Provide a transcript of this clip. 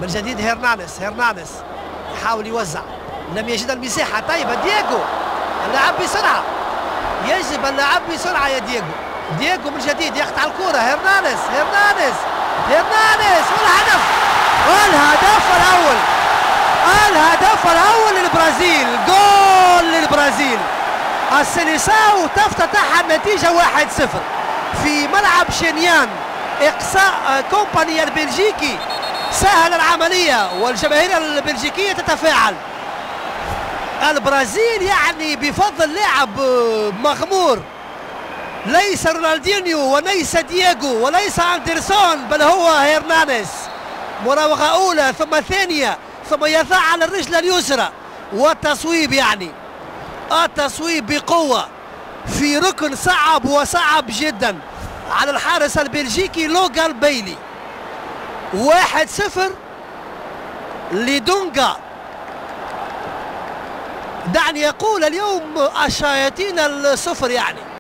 من جديد هيرنانيز يحاول يوزع، لم يجد المساحة طيبة. دييغو اللعب بسرعة، يجب اللعب بسرعة يا دييغو من جديد يقطع الكرة. هيرنانيز والهدف الأول للبرازيل، جول للبرازيل. السيليساو تفتتح النتيجة 1-0 في ملعب شينيان. إقصاء كومباني البلجيكي سهل العملية والجماهير البلجيكية تتفاعل. البرازيل يعني بفضل لاعب مغمور، ليس رونالدينيو وليس دييغو وليس أندرسون، بل هو هيرنانيز. مراوغة أولى ثم ثانية ثم يضع على الرجل اليسرى والتصويب، يعني التصويب بقوة في ركن صعب جدا على الحارس البلجيكي لوغان بايلي. 1-0 لدونجا. دعني أقول اليوم الشياطين الصفر يعني.